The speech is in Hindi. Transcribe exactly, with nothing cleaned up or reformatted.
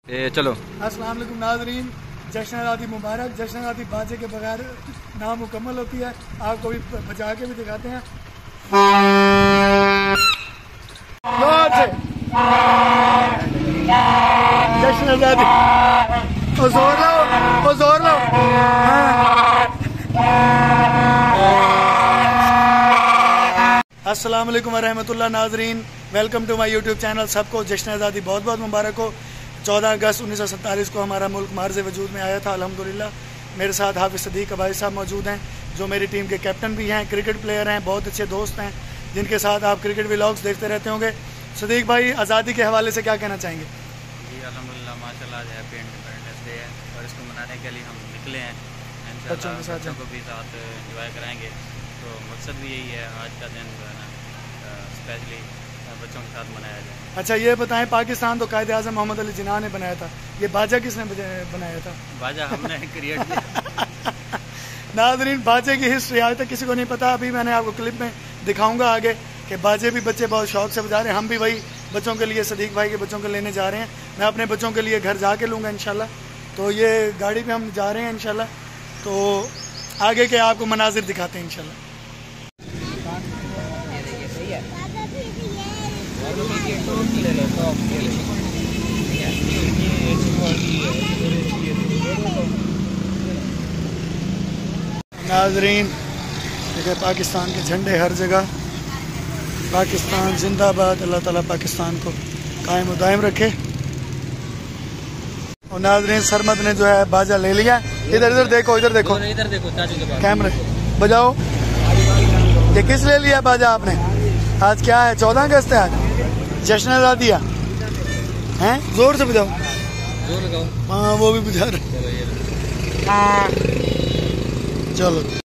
ए, चलो। अस्सलाम वालेकुम नाज़रीन, जश्न आज़ादी मुबारक। जश्न आज़ादी बाजे के बगैर नामुकम्मल होती है। आपको भी बजा के भी दिखाते हैं। जश्न आज़ादी, ओ जोर लो, ओ जोर लो। अस्सलाम वालेकुम वरहमतुल्लाह नाज़रीन, welcome to my YouTube channel. सबको जश्न आज़ादी बहुत बहुत मुबारक हो। चौदह अगस्त उन्नीस सौ सैंतालीस को हमारा मुल्क मार्ज़ वजूद में आया था अल्हम्दुलिल्लाह। मेरे साथ हाफिज़ सदीक अबाई साहब मौजूद हैं, जो मेरी टीम के कैप्टन भी हैं, क्रिकेट प्लेयर हैं, बहुत अच्छे दोस्त हैं, जिनके साथ आप क्रिकेट व्लॉग्स देखते रहते होंगे। सदीक भाई, आज़ादी के हवाले से क्या कहना चाहेंगे? जी अल्हम्दुलिल्लाह, माशाल्लाह आज हैप्पी इंडिपेंडेंस डे है और इसको मनाने के लिए हम निकले हैं। बच्चों के साथ बच्चों को भी साथ एंजॉय कराएंगे, तो मकसद भी यही है आज का दिन जो है ना स्पेशली बच्चों के साथ मनाया जाए। अच्छा ये बताएं, पाकिस्तान तो कायदे आज़म मोहम्मद अली जिन्ना ने बनाया था, ये बाजा किसने बनाया था? बाजा हमने क्रिएट किया। नाज़रीन, बाजे की हिस्ट्री आज तक किसी को नहीं पता। अभी मैंने आपको क्लिप में दिखाऊंगा आगे कि बाजे भी बच्चे बहुत शौक से बजा रहे हैं। हम भी वही बच्चों के लिए, सदीक भाई के बच्चों को लेने जा रहे हैं। मैं अपने बच्चों के लिए घर जाके लूँगा इंशाल्लाह। तो ये गाड़ी पे हम जा रहे हैं इंशाल्लाह, तो आगे के आपको मनाजिर दिखाते हैं इंशाल्लाह। नाज़रीन देखिए, पाकिस्तान के झंडे हर जगह। पाकिस्तान जिंदाबाद। अल्लाह ताला पाकिस्तान को कायम दायम रखे। और नाज़रीन, सरमद ने जो है बाजा ले लिया। इधर इधर देखो, इधर देखो, इधर देखो, कैमरे बजाओ। ये किस ले लिया बाजा आपने? आज क्या है? चौदह अगस्त है आज, जश्न आज़ादी है। जोर से बजाओ। जोर लगाओ। हाँ, वो भी बजा रहे। चलो।